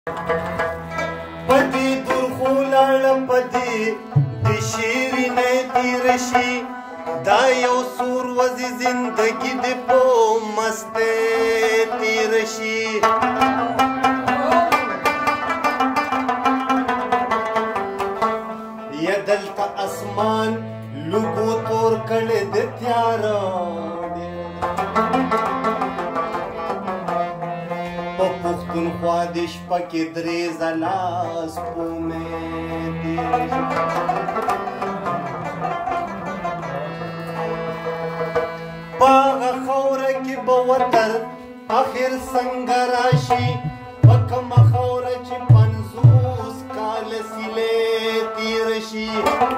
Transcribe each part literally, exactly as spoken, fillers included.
پدی درخولړ پدی د شیرینې تیرشي دا یو سور وزي زندگی د په مسته تیرشي یا دلته اسمان لوګو تور کړه د تیار په پښتونخوا د شپه کې درې ځله سپومې په هغه خوره کې به وتر اخر څنګه راشي په کومه خوره چې پنځوس کاله سیلې تېر شي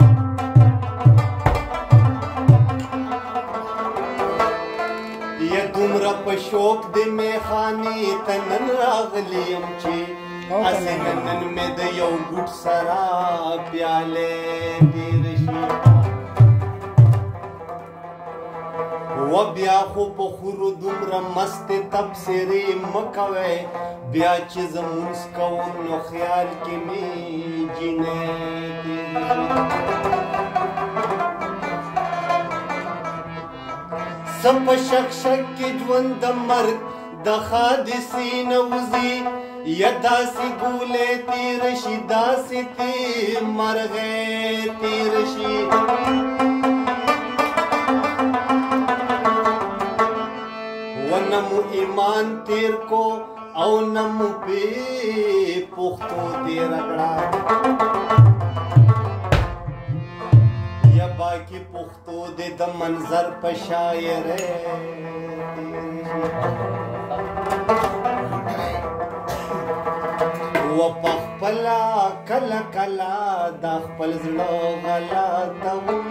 یا دومره په شوق د میخانې ته نن راغلی یم چې هسې نن مې د یو ګوټ سره پیالې تېر شي و بیا خو په خورو دومره مستې تبصرې مه کوئ بیا چې زه مونځ کوم نو خیال کې مې جینۍ تېر څه په شک شک کې ژوند د مرګ د حادثې نه وځي یا داسې ګولې تېر شي داسې تېر مرغې تېر شي ونه مو ایمان تېر کو او نه مو پې پښتو تېره کړه باقی پختو دے د منظر په شاعرې و پخپلا کلا کلا دا خپل زړه غلطوم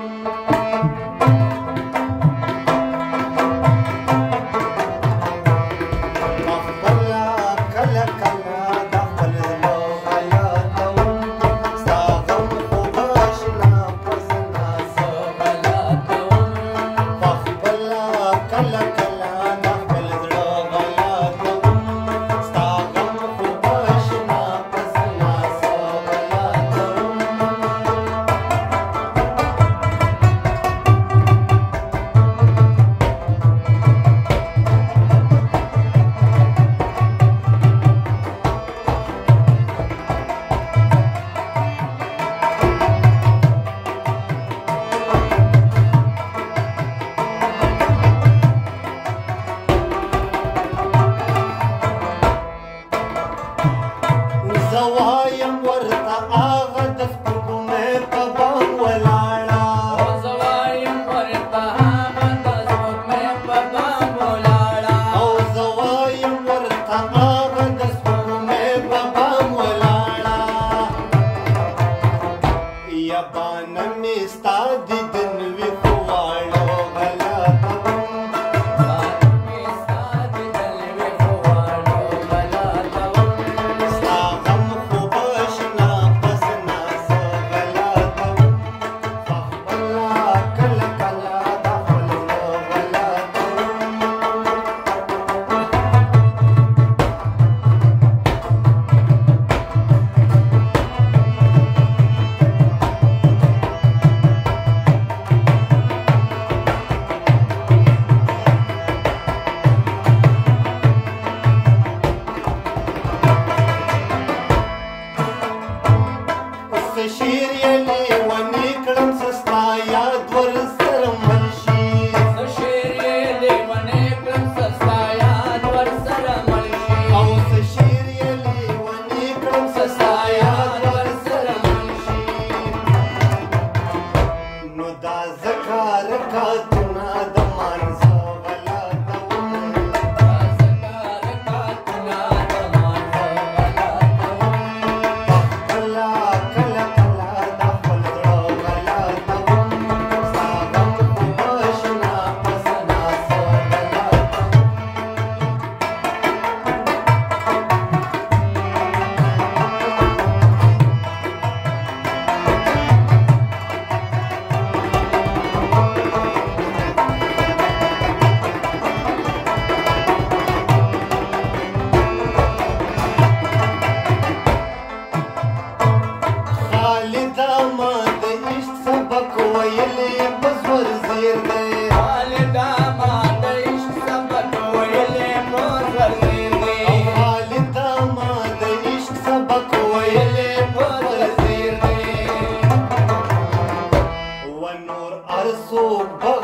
پخپلا کلا کلا دا خپل زړه غلطوم ستا غم خو باشنا پسنا کلا کلا دا خپل زړه غلطوم ستا غم خو باشنا پسنا څه غلطوم زوایم ورته هغه د سپوږمۍ په بام ولاړه زوایم ورته هغه د سپوږمۍ په بام ولاړه او زوایم ورته هغه د سپوږمۍ په بام ولاړه یا بانه مې ستا دیدن وي خو واړه غلطوم بانه مې ستا دیدن وي خو واړه غلطوم ستا غم خو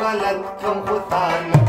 غلط کم خو تا نه